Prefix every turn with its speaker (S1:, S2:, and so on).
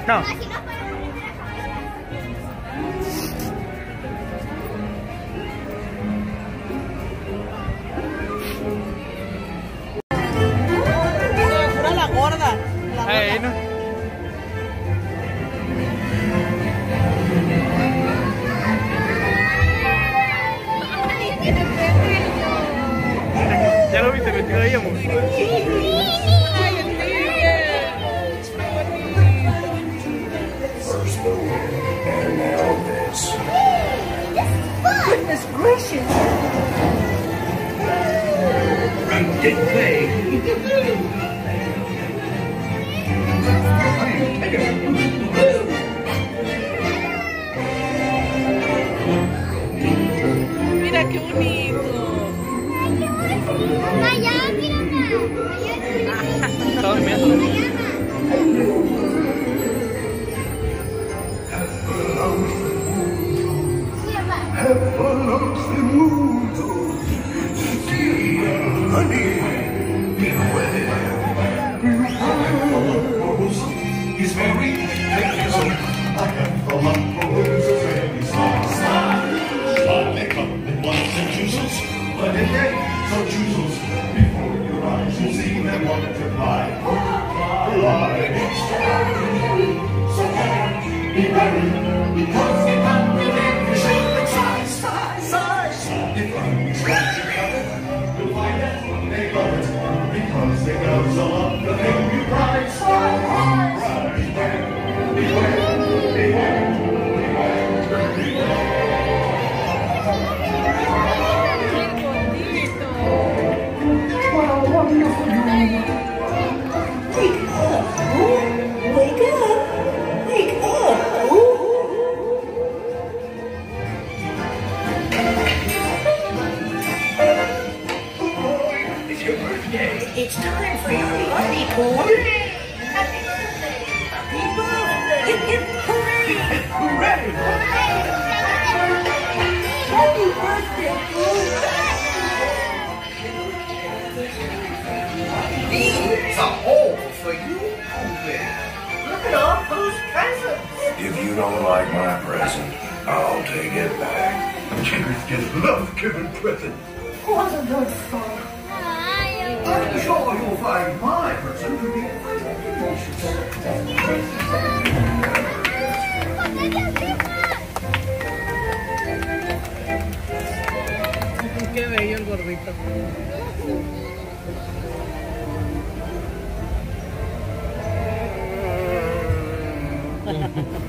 S1: No.
S2: La gorda.
S1: Ahí, ¿no? Ya lo viste metido ahí, amor.
S2: Goodness gracious!
S3: Get play.
S2: Mira qué bonito.
S4: Allá, mira.
S1: Estaba durmiendo.
S3: He's very handsome. I have a lot of roses. Smile, they come in ones and juices, but in days of juices, before your eyes you see them multiply. Fly. So be ready, because they come with every shape and size. If you try together, you'll find that they love it, because they guzzle up the thing you prize.
S2: It's time for your party, Pooh. Happy birthday! Happy birthday! Hip, hip, hooray!
S3: Hooray!
S2: Happy birthday, Pooh!
S3: These are all for you, Pooh.
S2: Look at all Pooh's presents!
S5: If you don't like my present, I'll take it back.
S3: Kids love giving presents.
S2: What a good fun!
S3: I'm sure you'll find my present to be quite delicious.
S2: Qué bello el gordito.